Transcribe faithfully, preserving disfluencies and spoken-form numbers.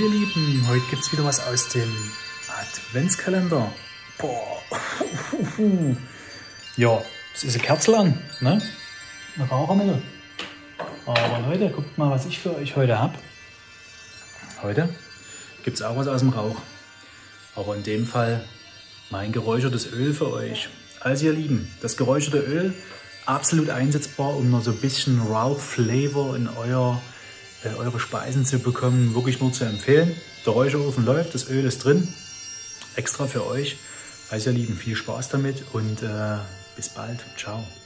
ihr Lieben, heute gibt es wieder was aus dem Adventskalender. Boah. Ja, es ist eine Kerze an, ne? Eine Rauchermittel. Aber Leute, guckt mal, was ich für euch heute habe. Heute gibt es auch was aus dem Rauch. Aber in dem Fall mein geräuchertes Öl für euch. Also ihr Lieben, das geräucherte Öl, absolut einsetzbar, um noch so ein bisschen Rauch-Flavor in euer, äh, eure Speisen zu bekommen. Wirklich nur zu empfehlen. Der Räucherofen läuft, das Öl ist drin. Extra für euch. Also ihr Lieben, viel Spaß damit und äh, bis bald. Ciao.